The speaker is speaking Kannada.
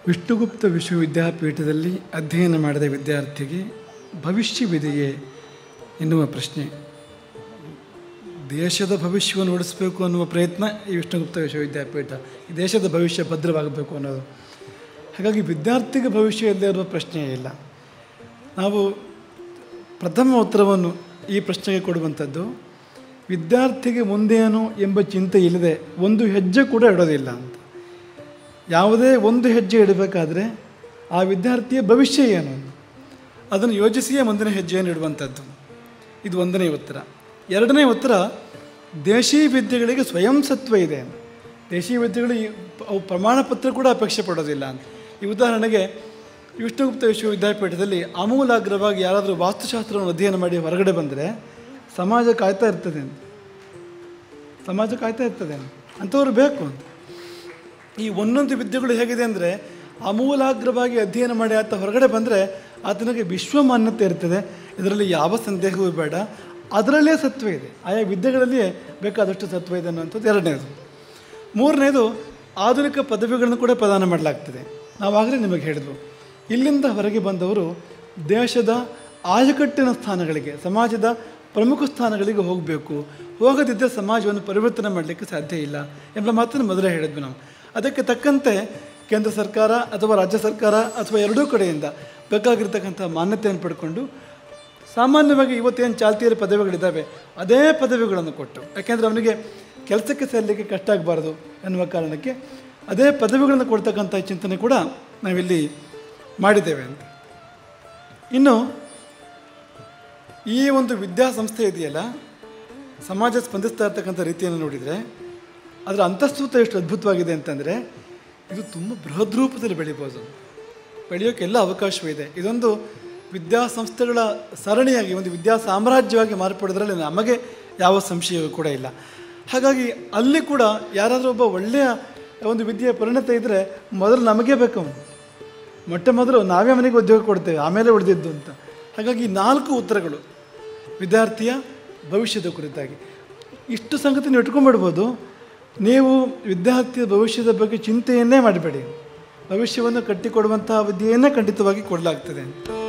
ವಿಷ್ಣುಗುಪ್ತ ವಿಶ್ವವಿದ್ಯಾಪೀಠದಲ್ಲಿ ಅಧ್ಯಯನ ಮಾಡಿದ ವಿದ್ಯಾರ್ಥಿಗೆ ಭವಿಷ್ಯವಿದೆಯೇ ಎನ್ನುವ ಪ್ರಶ್ನೆ. ದೇಶದ ಭವಿಷ್ಯವನ್ನು ಉಳಿಸಬೇಕು ಅನ್ನುವ ಪ್ರಯತ್ನ ಈ ವಿಷ್ಣುಗುಪ್ತ ವಿಶ್ವವಿದ್ಯಾಪೀಠ. ಈ ದೇಶದ ಭವಿಷ್ಯ ಭದ್ರವಾಗಬೇಕು ಅನ್ನೋದು. ಹಾಗಾಗಿ ವಿದ್ಯಾರ್ಥಿಗೆ ಭವಿಷ್ಯ ಇಲ್ಲದೆ ಇರುವ ಪ್ರಶ್ನೆಯೇ ಇಲ್ಲ. ನಾವು ಪ್ರಥಮ ಉತ್ತರವನ್ನು ಈ ಪ್ರಶ್ನೆಗೆ ಕೊಡುವಂಥದ್ದು, ವಿದ್ಯಾರ್ಥಿಗೆ ಮುಂದೇನು ಎಂಬ ಚಿಂತೆ ಇಲ್ಲದೆ ಒಂದು ಹೆಜ್ಜೆ ಕೂಡ ಇಡೋದಿಲ್ಲ ಅಂತ. ಯಾವುದೇ ಒಂದು ಹೆಜ್ಜೆ ಇಡಬೇಕಾದ್ರೆ ಆ ವಿದ್ಯಾರ್ಥಿಯ ಭವಿಷ್ಯ ಏನು ಅದನ್ನು ಯೋಚಿಸಿಯೇ ಮುಂದಿನ ಹೆಜ್ಜೆಯನ್ನು ಇಡುವಂಥದ್ದು. ಇದು ಒಂದನೇ ಉತ್ತರ. ಎರಡನೇ ಉತ್ತರ, ದೇಶೀ ವಿದ್ಯೆಗಳಿಗೆ ಸ್ವಯಂ ಸತ್ವ ಇದೆ. ದೇಶೀಯ ವಿದ್ಯೆಗಳು ಅವು ಪ್ರಮಾಣ ಪತ್ರ ಕೂಡ ಅಪೇಕ್ಷೆ ಪಡೋದಿಲ್ಲ ಅಂತ. ಈ ಉದಾಹರಣೆಗೆ ವಿಷ್ಣುಗುಪ್ತ ವಿಶ್ವವಿದ್ಯಾಪೀಠದಲ್ಲಿ ಆಮೂಲಾಗ್ರವಾಗಿ ಯಾರಾದರೂ ವಾಸ್ತುಶಾಸ್ತ್ರವನ್ನು ಅಧ್ಯಯನ ಮಾಡಿ ಹೊರಗಡೆ ಬಂದರೆ ಸಮಾಜ ಕಾಯ್ತಾ ಇರ್ತದೆ ಅಂಥವ್ರು ಬೇಕು ಅಂತ. ಈ ಒಂದೊಂದು ವಿದ್ಯೆಗಳು ಹೇಗಿದೆ ಅಂದರೆ, ಆಮೂಲಾಗ್ರವಾಗಿ ಅಧ್ಯಯನ ಮಾಡಿ ಆತ ಹೊರಗಡೆ ಬಂದರೆ ಆತನಿಗೆ ವಿಶ್ವಮಾನ್ಯತೆ ಇರ್ತದೆ. ಇದರಲ್ಲಿ ಯಾವ ಸಂದೇಹವೂ ಬೇಡ. ಅದರಲ್ಲೇ ಸತ್ವ ಇದೆ, ಆಯಾ ವಿದ್ಯೆಗಳಲ್ಲಿಯೇ ಬೇಕಾದಷ್ಟು ಸತ್ವ ಇದೆ ಅನ್ನುವಂಥದ್ದು ಎರಡನೇದು. ಮೂರನೇದು, ಆಧುನಿಕ ಪದವಿಗಳನ್ನು ಕೂಡ ಪ್ರದಾನ ಮಾಡಲಾಗ್ತದೆ. ನಾವಾಗಲೇ ನಿಮಗೆ ಹೇಳಿದ್ವು, ಇಲ್ಲಿಂದ ಹೊರಗೆ ಬಂದವರು ದೇಶದ ಆಯಕಟ್ಟಿನ ಸ್ಥಾನಗಳಿಗೆ, ಸಮಾಜದ ಪ್ರಮುಖ ಸ್ಥಾನಗಳಿಗೆ ಹೋಗಬೇಕು. ಹೋಗದಿದ್ದರೆ ಸಮಾಜವನ್ನು ಪರಿವರ್ತನೆ ಮಾಡಲಿಕ್ಕೆ ಸಾಧ್ಯ ಇಲ್ಲ ಎಂಬ ಮಾತನ್ನು ಮೊದಲೇ ಹೇಳಿದ್ವಿ ನಾವು. ಅದಕ್ಕೆ ತಕ್ಕಂತೆ ಕೇಂದ್ರ ಸರ್ಕಾರ ಅಥವಾ ರಾಜ್ಯ ಸರ್ಕಾರ ಅಥವಾ ಎರಡೂ ಕಡೆಯಿಂದ ಬೇಕಾಗಿರ್ತಕ್ಕಂಥ ಮಾನ್ಯತೆಯನ್ನು ಪಡ್ಕೊಂಡು, ಸಾಮಾನ್ಯವಾಗಿ ಇವತ್ತೇನು ಚಾಲ್ತಿಯಲ್ಲಿ ಪದವಿಗಳಿದ್ದಾವೆ ಅದೇ ಪದವಿಗಳನ್ನು ಕೊಟ್ಟು, ಯಾಕೆಂದರೆ ಅವನಿಗೆ ಕೆಲಸಕ್ಕೆ ಸೇರಲಿಕ್ಕೆ ಕಷ್ಟ ಆಗಬಾರ್ದು ಎನ್ನುವ ಕಾರಣಕ್ಕೆ ಅದೇ ಪದವಿಗಳನ್ನು ಕೊಡ್ತಕ್ಕಂಥ ಚಿಂತನೆ ಕೂಡ ನಾವಿಲ್ಲಿ ಮಾಡಿದ್ದೇವೆ ಅಂತ. ಇನ್ನು ಈ ಒಂದು ವಿದ್ಯಾಸಂಸ್ಥೆ ಇದೆಯಲ್ಲ, ಸಮಾಜ ಸ್ಪಂದಿಸ್ತಾ ಇರ್ತಕ್ಕಂಥ ರೀತಿಯನ್ನು ನೋಡಿದರೆ ಅದರ ಅಂತಸ್ತೂತ ಎಷ್ಟು ಅದ್ಭುತವಾಗಿದೆ ಅಂತಂದರೆ, ಇದು ತುಂಬ ಬೃಹದ್ ರೂಪದಲ್ಲಿ ಬೆಳೆಯೋಕ್ಕೆಲ್ಲ ಅವಕಾಶವಿದೆ. ಇದೊಂದು ವಿದ್ಯಾಸಂಸ್ಥೆಗಳ ಸರಣಿಯಾಗಿ, ಒಂದು ವಿದ್ಯಾ ಸಾಮ್ರಾಜ್ಯವಾಗಿ ಮಾರ್ಪಡೋದ್ರಲ್ಲಿ ನಮಗೆ ಯಾವ ಸಂಶಯವೂ ಕೂಡ ಇಲ್ಲ. ಹಾಗಾಗಿ ಅಲ್ಲಿ ಕೂಡ ಯಾರಾದರೂ ಒಬ್ಬ ಒಳ್ಳೆಯ ಒಂದು ವಿದ್ಯೆಯ ಪರಿಣತಿ ಇದ್ದರೆ ಮೊದಲು ನಮಗೇ ಬೇಕು. ಮೊದಲು ನಾವೇ ಅವನಿಗೆ ಉದ್ಯೋಗ ಕೊಡ್ತೇವೆ, ಆಮೇಲೆ ಉಳಿದಿದ್ದು ಅಂತ. ಹಾಗಾಗಿ 4 ಉತ್ತರಗಳು ವಿದ್ಯಾರ್ಥಿಯ ಭವಿಷ್ಯದ ಕುರಿತಾಗಿ. ಇಷ್ಟು ಸಂಗತಿನ ಇಟ್ಕೊಂಡ್ಬಿಡ್ಬೋದು. ನೀವು ವಿದ್ಯಾರ್ಥಿಯ ಭವಿಷ್ಯದ ಬಗ್ಗೆ ಚಿಂತೆಯನ್ನೇ ಮಾಡಬೇಡಿ. ಭವಿಷ್ಯವನ್ನು ಕಟ್ಟಿಕೊಡುವಂತಹ ವಿದ್ಯೆಯನ್ನೇ ಖಂಡಿತವಾಗಿ ಕೊಡಲಾಗ್ತದೆ.